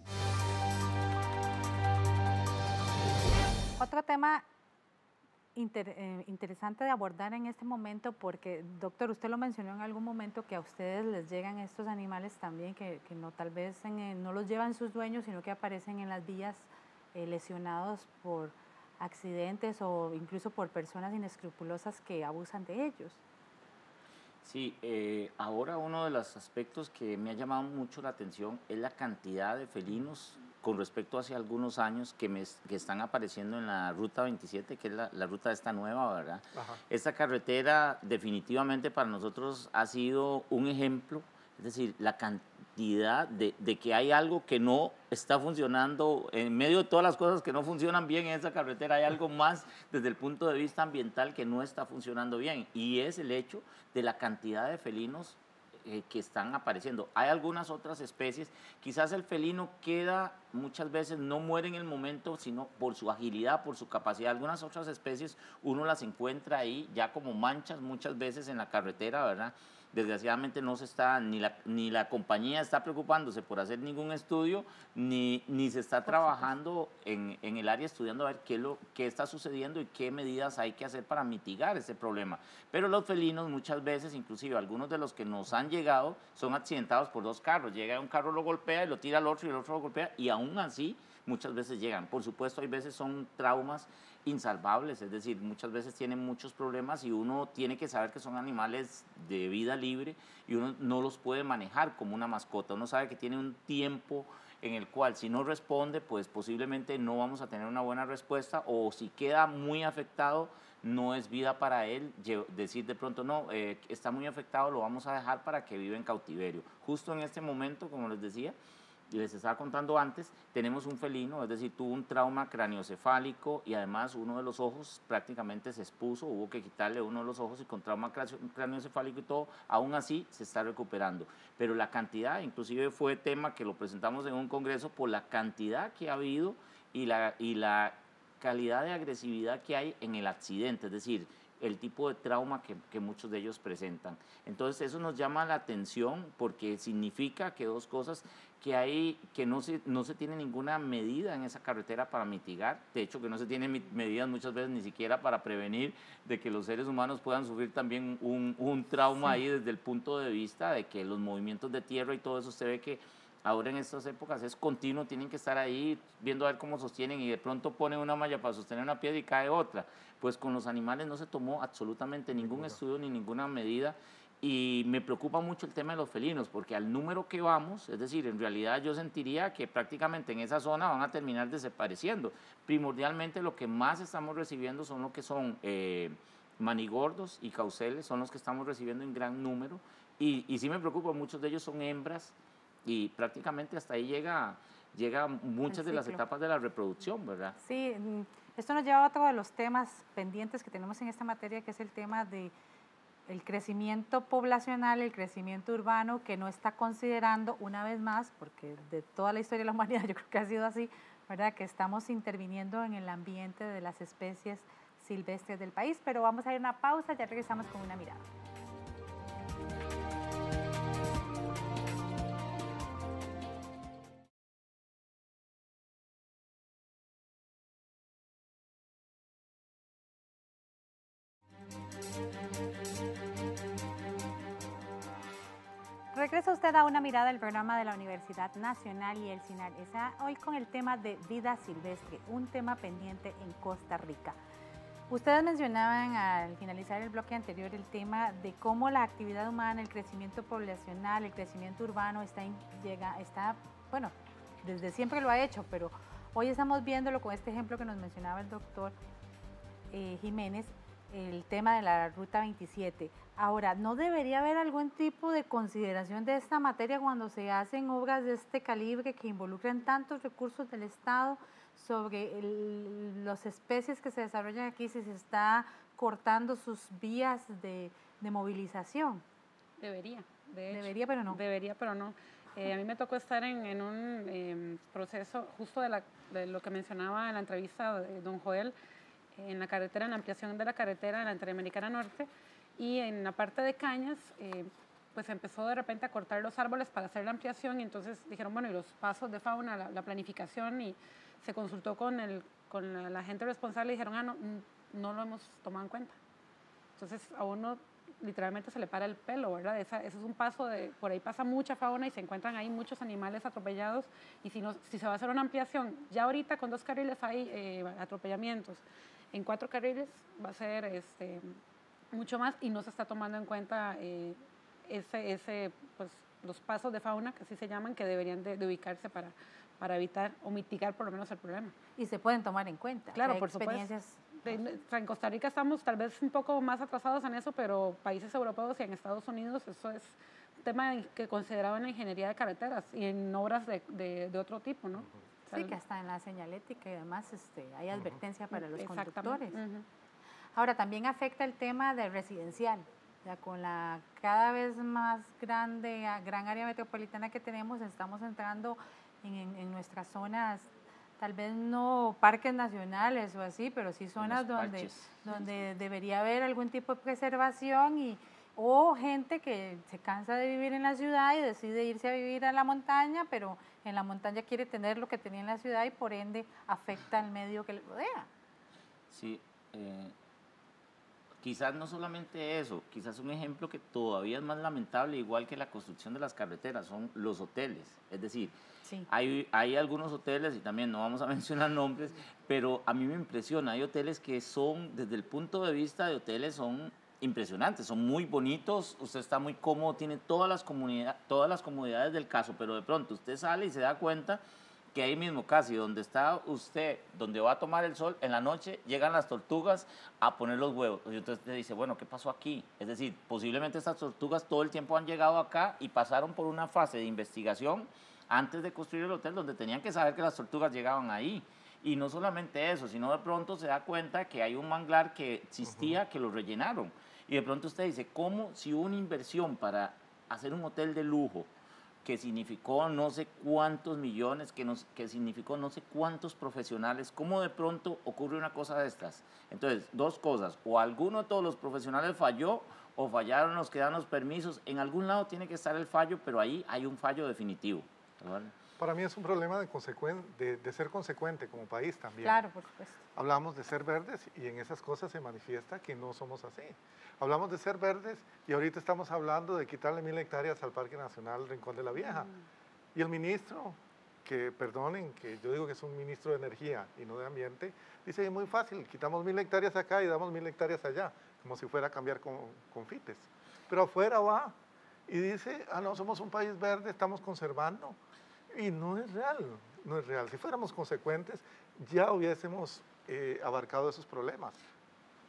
Otro tema interesante de abordar en este momento, porque, doctor, usted lo mencionó en algún momento, que a ustedes les llegan estos animales también, que no, tal vez no los llevan sus dueños, sino que aparecen en las vías lesionados por accidentes o incluso por personas inescrupulosas que abusan de ellos. Sí, ahora uno de los aspectos que me ha llamado mucho la atención es la cantidad de felinos con respecto a hace algunos años que están apareciendo en la Ruta 27, que es la ruta esta nueva, ¿verdad? Ajá. Esta carretera definitivamente para nosotros ha sido un ejemplo, es decir, la cantidad de que hay algo que no está funcionando, en medio de todas las cosas que no funcionan bien en esa carretera, hay algo más desde el punto de vista ambiental que no está funcionando bien, y es el hecho de la cantidad de felinos que están apareciendo. Hay algunas otras especies, quizás el felino queda, muchas veces no muere en el momento, sino por su agilidad, por su capacidad. Algunas otras especies uno las encuentra ahí ya como manchas muchas veces en la carretera, ¿verdad? Desgraciadamente no se está, ni la compañía está preocupándose por hacer ningún estudio, ni se está trabajando en el área estudiando a ver qué está sucediendo y qué medidas hay que hacer para mitigar ese problema. Pero los felinos muchas veces, inclusive algunos de los que nos han llegado, son accidentados por 2 carros. Llega un carro, lo golpea y lo tira al otro y el otro lo golpea, y aún así muchas veces llegan. Por supuesto, hay veces son traumas insalvables, es decir, muchas veces tienen muchos problemas y uno tiene que saber que son animales de vida libre y uno no los puede manejar como una mascota. Uno sabe que tiene un tiempo en el cual si no responde, pues posiblemente no vamos a tener una buena respuesta, o si queda muy afectado, no es vida para él decir de pronto, no, está muy afectado, lo vamos a dejar para que viva en cautiverio. Justo en este momento, como les decía, les estaba contando antes, tenemos un felino, es decir, tuvo un trauma craneoencefálico y además uno de los ojos prácticamente se expuso, hubo que quitarle uno de los ojos y con trauma craneoencefálico y todo, aún así se está recuperando. Pero la cantidad, inclusive fue tema que lo presentamos en un congreso por la cantidad que ha habido y la calidad de agresividad que hay en el accidente, es decir, el tipo de trauma que muchos de ellos presentan. Entonces eso nos llama la atención porque significa que 2 cosas, que no se tiene ninguna medida en esa carretera para mitigar, de hecho que no se tienen medidas muchas veces ni siquiera para prevenir de que los seres humanos puedan sufrir también un trauma ahí desde el punto de vista de que los movimientos de tierra y todo eso, usted ve que ahora en estas épocas es continuo, tienen que estar ahí viendo a ver cómo sostienen y de pronto ponen una malla para sostener una piedra y cae otra. Pues con los animales no se tomó absolutamente ningún estudio ni ninguna medida, y me preocupa mucho el tema de los felinos porque al número que vamos, es decir, en realidad yo sentiría que prácticamente en esa zona van a terminar desapareciendo. Primordialmente lo que más estamos recibiendo son lo que son manigordos y cauceles, son los que estamos recibiendo en gran número, y sí me preocupa, muchos de ellos son hembras. y prácticamente hasta ahí llega muchas de las etapas de la reproducción, ¿verdad? Sí, esto nos lleva a otro de los temas pendientes que tenemos en esta materia, que es el tema de el crecimiento poblacional, el crecimiento urbano, que no está considerando una vez más, porque de toda la historia de la humanidad yo creo que ha sido así, ¿verdad? Que estamos interviniendo en el ambiente de las especies silvestres del país, pero vamos a ir a una pausa, ya regresamos con una mirada. Regresa usted a una mirada del programa de la Universidad Nacional y el CINAR. Está hoy con el tema de vida silvestre, un tema pendiente en Costa Rica. Ustedes mencionaban al finalizar el bloque anterior el tema de cómo la actividad humana, el crecimiento poblacional, el crecimiento urbano está, bueno, desde siempre lo ha hecho, pero hoy estamos viéndolo con este ejemplo que nos mencionaba el doctor Jiménez, el tema de la Ruta 27. Ahora, ¿no debería haber algún tipo de consideración de esta materia cuando se hacen obras de este calibre que involucran tantos recursos del Estado sobre las especies que se desarrollan aquí, si se está cortando sus vías de movilización? Debería, de hecho. Debería, pero no. Debería, pero no. A mí me tocó estar en un proceso justo de lo que mencionaba en la entrevista de don Joel, en la carretera, en la ampliación de la carretera en la Interamericana Norte, y en la parte de Cañas, pues empezó de repente a cortar los árboles para hacer la ampliación, y entonces dijeron, bueno, y los pasos de fauna, la planificación, y se consultó con la gente responsable y dijeron, no lo hemos tomado en cuenta. Entonces a uno literalmente se le para el pelo, ¿verdad? Ese es un paso por ahí pasa mucha fauna y se encuentran ahí muchos animales atropellados, y si se va a hacer una ampliación, ya ahorita con 2 carriles hay atropellamientos, en 4 carriles va a ser mucho más, y no se está tomando en cuenta pues, los pasos de fauna, que así se llaman, que deberían de ubicarse para evitar o mitigar por lo menos el problema. Y se pueden tomar en cuenta. Claro, por supuesto. En Costa Rica estamos tal vez un poco más atrasados en eso, pero países europeos y en Estados Unidos eso es un tema que considerado en la ingeniería de carreteras y en obras de otro tipo, ¿no? Sí, que hasta en la señalética y demás hay advertencia para los conductores. Uh-huh. Ahora, también afecta el tema del residencial. Ya con la cada vez más gran área metropolitana que tenemos, estamos entrando en nuestras zonas, tal vez no parques nacionales o así, pero sí zonas donde debería haber algún tipo de preservación o gente que se cansa de vivir en la ciudad y decide irse a vivir a la montaña, pero en la montaña quiere tener lo que tenía en la ciudad y por ende afecta al medio que le rodea. Sí, quizás no solamente eso, quizás un ejemplo que todavía es más lamentable, igual que la construcción de las carreteras, son los hoteles. Es decir, sí, hay algunos hoteles, y también no vamos a mencionar nombres, pero a mí me impresiona, hay hoteles que son, desde el punto de vista de hoteles, son impresionantes, son muy bonitos, usted está muy cómodo, tiene todas las comodidades del caso, pero de pronto usted sale y se da cuenta que ahí mismo casi donde está usted, donde va a tomar el sol, en la noche llegan las tortugas a poner los huevos. Y entonces te dice, bueno, ¿qué pasó aquí? Es decir, posiblemente estas tortugas todo el tiempo han llegado acá y pasaron por una fase de investigación antes de construir el hotel donde tenían que saber que las tortugas llegaban ahí. Y no solamente eso, sino de pronto se da cuenta que hay un manglar que existía, que lo rellenaron. Y de pronto usted dice, ¿cómo si una inversión para hacer un hotel de lujo que significó no sé cuántos millones, que significó no sé cuántos profesionales, cómo de pronto ocurre una cosa de estas? Entonces, 2 cosas, o alguno de todos los profesionales falló, o fallaron los que dan los permisos, en algún lado tiene que estar el fallo, pero ahí hay un fallo definitivo, ¿vale? Para mí es un problema de ser consecuente como país también. Claro, por supuesto. Hablamos de ser verdes y en esas cosas se manifiesta que no somos así. Hablamos de ser verdes y ahorita estamos hablando de quitarle 1000 hectáreas al Parque Nacional Rincón de la Vieja. Y el ministro, que perdonen, que yo digo que es un ministro de energía y no de ambiente, dice, es muy fácil, quitamos 1000 hectáreas acá y damos 1000 hectáreas allá, como si fuera a cambiar con fites. Pero afuera va y dice, no, somos un país verde, estamos conservando. Y no es real, no es real. Si fuéramos consecuentes, ya hubiésemos abarcado esos problemas.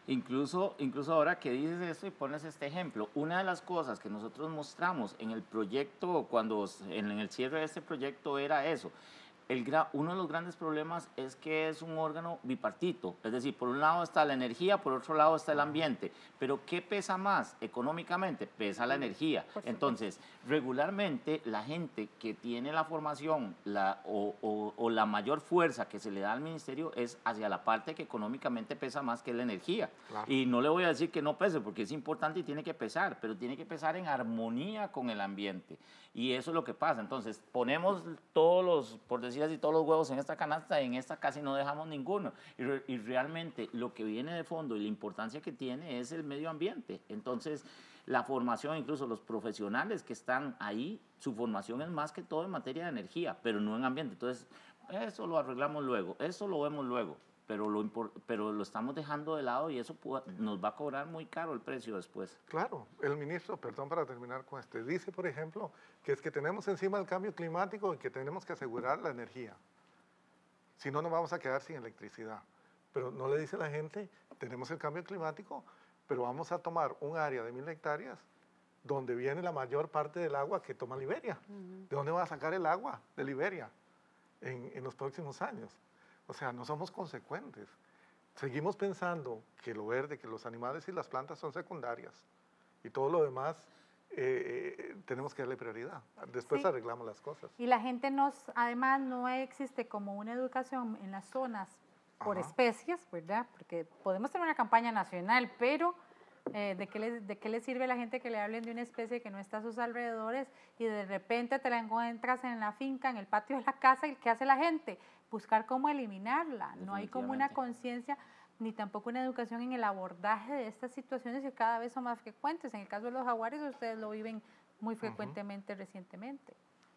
Incluso ahora que dices esto y pones este ejemplo, una de las cosas que nosotros mostramos en el proyecto, en el cierre de este proyecto era eso. Uno de los grandes problemas es que es un órgano bipartito, es decir, por un lado está la energía, por otro lado está el ambiente, pero ¿qué pesa más económicamente? Pesa la energía. Entonces, regularmente la gente que tiene la formación o la mayor fuerza que se le da al ministerio es hacia la parte que económicamente pesa más, que es la energía. Claro. Y no le voy a decir que no pese, porque es importante y tiene que pesar, pero tiene que pesar en armonía con el ambiente. Y eso es lo que pasa. Entonces, ponemos todos los, por decir así, todos los huevos en esta canasta, y en esta casi no dejamos ninguno. Y realmente lo que viene de fondo y la importancia que tiene es el medio ambiente. Entonces, la formación, incluso los profesionales que están ahí, su formación es más que todo en materia de energía, pero no en ambiente. Entonces, eso lo arreglamos luego, eso lo vemos luego. Pero lo estamos dejando de lado y eso nos va a cobrar muy caro el precio después. Claro, el ministro, perdón para terminar con dice, por ejemplo, que es que tenemos encima el cambio climático y que tenemos que asegurar la energía. Si no, nos vamos a quedar sin electricidad. Pero no le dice a la gente, tenemos el cambio climático, pero vamos a tomar un área de 1000 hectáreas donde viene la mayor parte del agua que toma Liberia. ¿De dónde va a sacar el agua de Liberia en los próximos años? O sea, no somos consecuentes. Seguimos pensando que lo verde, que los animales y las plantas son secundarias y todo lo demás tenemos que darle prioridad. Después arreglamos las cosas. Y la gente además no existe como una educación en las zonas por especies, ¿verdad? Porque podemos tener una campaña nacional, pero ¿de qué le sirve a la gente que le hablen de una especie que no está a sus alrededores y de repente te la encuentras en la finca, en el patio de la casa, y ¿qué hace la gente? Buscar cómo eliminarla. No hay como una conciencia ni tampoco una educación en el abordaje de estas situaciones que cada vez son más frecuentes. En el caso de los jaguares, ustedes lo viven muy frecuentemente recientemente.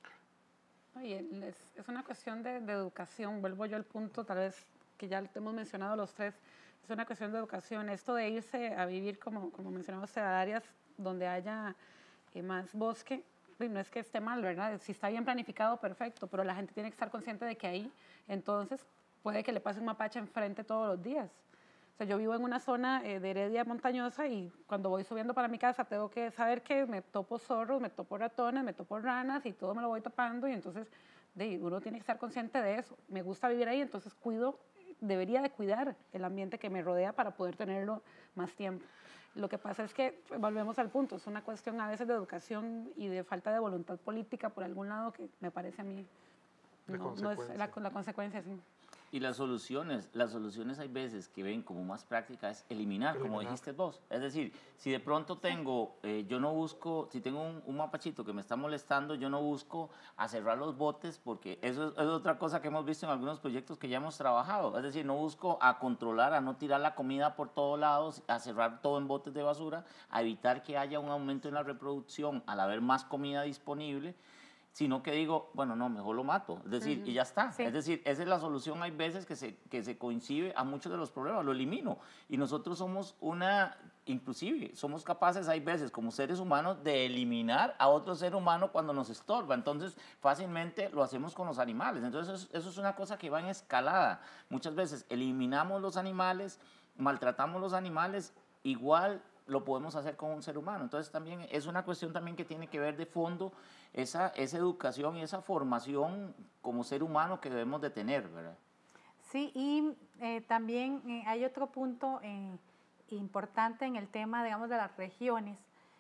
Oye, es una cuestión de educación. Vuelvo yo al punto, tal vez que ya hemos mencionado los tres, es una cuestión de educación. Esto de irse a vivir, como mencionamos, a áreas donde haya más bosque, no es que esté mal, ¿verdad? Si está bien planificado, perfecto, pero la gente tiene que estar consciente de que ahí, entonces, puede que le pase un mapache enfrente todos los días. O sea, yo vivo en una zona de Heredia montañosa y cuando voy subiendo para mi casa tengo que saber que me topo zorros, me topo ratones, me topo ranas y todo me lo voy tapando, y entonces uno tiene que estar consciente de eso. Me gusta vivir ahí, entonces debería de cuidar el ambiente que me rodea para poder tenerlo más tiempo. Lo que pasa es que, volvemos al punto, es una cuestión a veces de educación y de falta de voluntad política por algún lado que me parece a mí no es la consecuencia, sí. Y las soluciones hay veces que ven como más práctica es eliminar, como dijiste vos. Es decir, si de pronto tengo, yo no busco, si tengo un mapachito que me está molestando, yo no busco a cerrar los botes, porque eso es otra cosa que hemos visto en algunos proyectos que ya hemos trabajado. Es decir, no busco a controlar, a no tirar la comida por todos lados, a cerrar todo en botes de basura, a evitar que haya un aumento en la reproducción al haber más comida disponible, sino que digo, bueno, no, mejor lo mato, es decir, y ya está. Sí. Es decir, esa es la solución. Hay veces que se coincide a muchos de los problemas, lo elimino. Y nosotros somos inclusive, somos capaces, hay veces, como seres humanos, de eliminar a otro ser humano cuando nos estorba. Entonces, fácilmente lo hacemos con los animales. Entonces, eso es una cosa que va en escalada. Muchas veces eliminamos los animales, maltratamos los animales, igual lo podemos hacer con un ser humano. Entonces también es una cuestión también que tiene que ver de fondo esa educación y esa formación como ser humano que debemos de tener, ¿verdad? Sí, y también hay otro punto importante en el tema, digamos, de las regiones,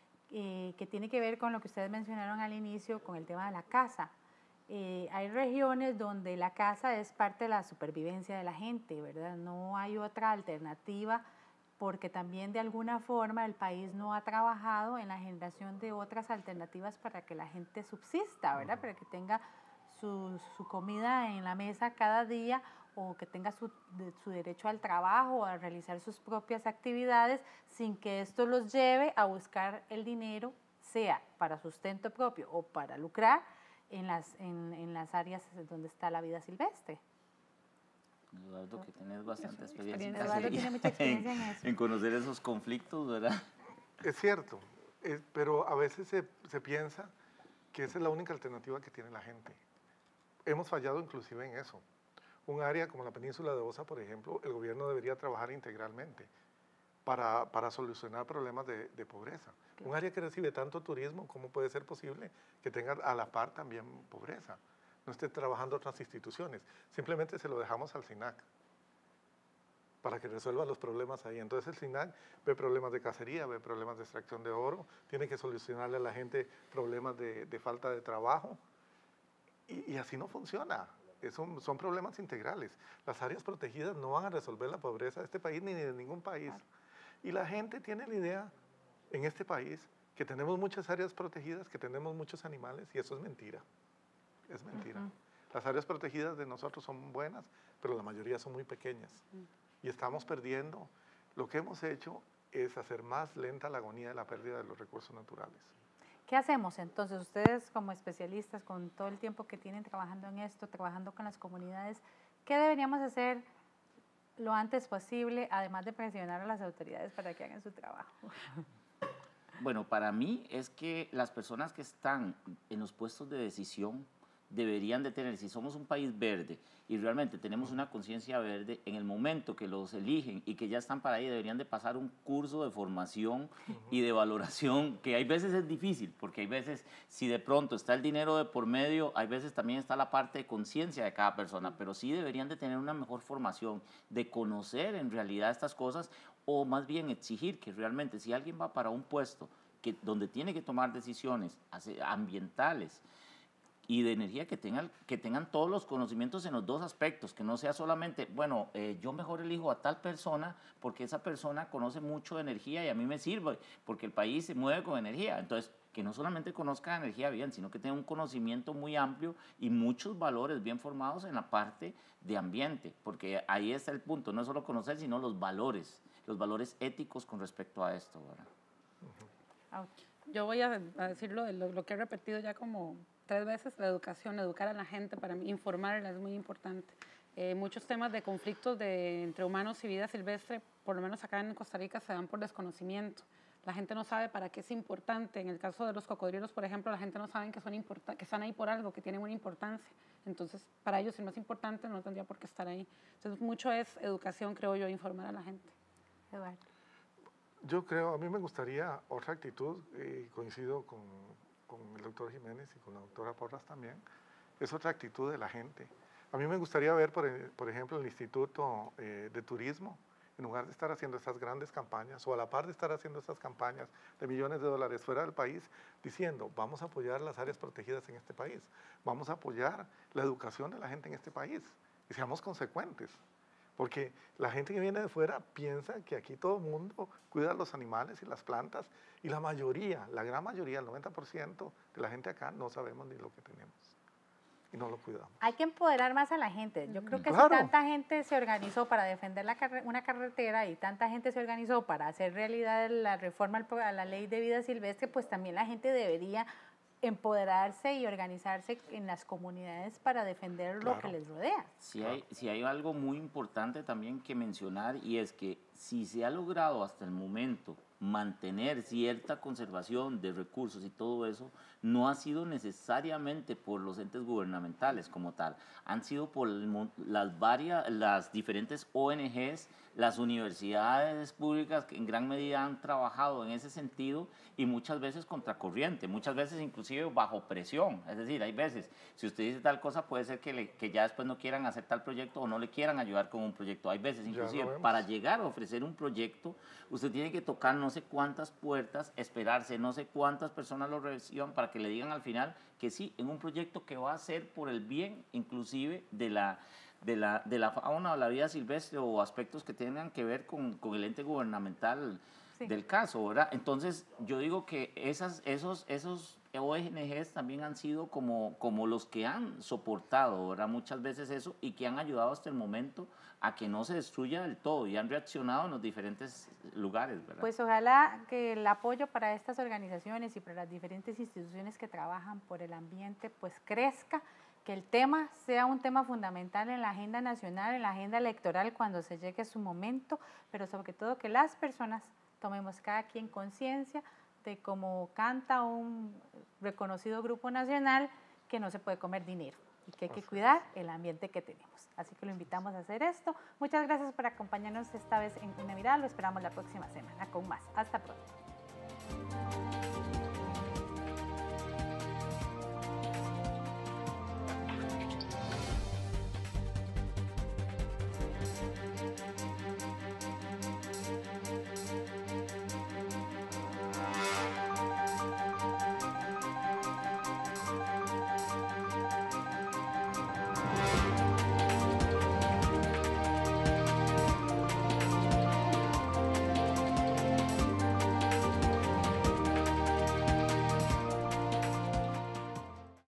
que tiene que ver con lo que ustedes mencionaron al inicio, con el tema de la caza. Hay regiones donde la caza es parte de la supervivencia de la gente, ¿verdad? No hay otra alternativa, porque también de alguna forma el país no ha trabajado en la generación de otras alternativas para que la gente subsista, ¿verdad? Para que tenga su comida en la mesa cada día, o que tenga su derecho al trabajo, a realizar sus propias actividades, sin que esto los lleve a buscar el dinero, sea para sustento propio o para lucrar, en las áreas donde está la vida silvestre. Eduardo, que tienes bastante experiencia. Eduardo tiene mucha experiencia en eso. En conocer esos conflictos, ¿verdad? Es cierto, pero a veces se piensa que esa es la única alternativa que tiene la gente. Hemos fallado inclusive en eso. Un área como la península de Osa, por ejemplo, el gobierno debería trabajar integralmente. para solucionar problemas de pobreza. Claro. Un área que recibe tanto turismo, ¿cómo puede ser posible que tenga a la par también pobreza? No esté trabajando otras instituciones, simplemente se lo dejamos al SINAC para que resuelva los problemas ahí. Entonces el SINAC ve problemas de cacería, ve problemas de extracción de oro, tiene que solucionarle a la gente problemas de falta de trabajo, y así no funciona. Son problemas integrales. Las áreas protegidas no van a resolver la pobreza de este país ni de ningún país. Y la gente tiene la idea en este país que tenemos muchas áreas protegidas, que tenemos muchos animales, y eso es mentira. Es mentira. Las áreas protegidas de nosotros son buenas, pero la mayoría son muy pequeñas. Y estamos perdiendo. Lo que hemos hecho es hacer más lenta la agonía de la pérdida de los recursos naturales. ¿Qué hacemos entonces? Ustedes como especialistas, con todo el tiempo que tienen trabajando en esto, trabajando con las comunidades, ¿qué deberíamos hacer lo antes posible, además de presionar a las autoridades para que hagan su trabajo? Bueno, para mí es que las personas que están en los puestos de decisión deberían de tener, si somos un país verde y realmente tenemos una conciencia verde, en el momento que los eligen y que ya están para ahí, deberían de pasar un curso de formación y de valoración, que hay veces es difícil, porque hay veces, si de pronto está el dinero de por medio, hay veces también está la parte de conciencia de cada persona, pero sí deberían de tener una mejor formación, de conocer en realidad estas cosas, o más bien exigir que realmente si alguien va para un puesto donde tiene que tomar decisiones ambientales y de energía, que tengan todos los conocimientos en los dos aspectos, que no sea solamente, bueno, yo mejor elijo a tal persona porque esa persona conoce mucho de energía y a mí me sirve, porque el país se mueve con energía. Entonces, que no solamente conozca energía bien, sino que tenga un conocimiento muy amplio y muchos valores bien formados en la parte de ambiente, porque ahí está el punto, no es solo conocer, sino los valores éticos con respecto a esto, ¿verdad? Yo voy a decirlo de lo que he repetido ya como 3 veces, la educación, educar a la gente, para mí, informarla es muy importante. Muchos temas de conflictos entre humanos y vida silvestre, por lo menos acá en Costa Rica, se dan por desconocimiento. La gente no sabe para qué es importante. En el caso de los cocodrilos, por ejemplo, la gente no sabe que están ahí por algo, que tienen una importancia. Entonces, para ellos, si no es importante, no tendría por qué estar ahí. Entonces, mucho es educación, creo yo, informar a la gente. Eduardo. Yo creo, a mí me gustaría otra actitud, coincido con el doctor Jiménez y con la doctora Porras también, es otra actitud de la gente. A mí me gustaría ver, por ejemplo, el Instituto de Turismo, en lugar de estar haciendo estas grandes campañas, o a la par de estar haciendo estas campañas de millones de dólares fuera del país, diciendo, vamos a apoyar las áreas protegidas en este país, vamos a apoyar la educación de la gente en este país, y seamos consecuentes. Porque la gente que viene de fuera piensa que aquí todo el mundo cuida los animales y las plantas, y la mayoría, la gran mayoría, el 90% de la gente acá no sabemos ni lo que tenemos y no lo cuidamos. Hay que empoderar más a la gente. Yo creo que claro. Si tanta gente se organizó para defender una carretera y tanta gente se organizó para hacer realidad la reforma a la ley de vida silvestre, pues también la gente debería empoderarse y organizarse en las comunidades para defender lo que les rodea. Sí hay algo muy importante también que mencionar, y es que si se ha logrado hasta el momento mantener cierta conservación de recursos y todo eso, no ha sido necesariamente por los entes gubernamentales como tal, han sido por las diferentes ONGs, las universidades públicas que en gran medida han trabajado en ese sentido, y muchas veces contracorriente, muchas veces inclusive bajo presión. Es decir, hay veces, si usted dice tal cosa, puede ser que ya después no quieran hacer tal proyecto o no le quieran ayudar con un proyecto. Hay veces inclusive para llegar a ofrecer un proyecto, usted tiene que tocar no sé cuántas puertas, esperarse no sé cuántas personas lo reciban para que le digan al final que sí, en un proyecto que va a ser por el bien inclusive de la fauna o la vida silvestre, o aspectos que tengan que ver con el ente gubernamental del caso, ¿verdad? Entonces, yo digo que esos ONGs también han sido como los que han soportado, ¿verdad? Muchas veces eso, y que han ayudado hasta el momento a que no se destruya del todo, y han reaccionado en los diferentes lugares, ¿verdad? Pues ojalá que el apoyo para estas organizaciones y para las diferentes instituciones que trabajan por el ambiente pues crezca, que el tema sea un tema fundamental en la agenda nacional, en la agenda electoral cuando se llegue su momento, pero sobre todo que las personas tomemos cada quien conciencia de, como canta un reconocido grupo nacional, que no se puede comer dinero. y que hay que cuidar el ambiente que tenemos. Así que lo invitamos a hacer esto. Muchas gracias por acompañarnos esta vez en Una Mirada. Lo esperamos la próxima semana con más. Hasta pronto.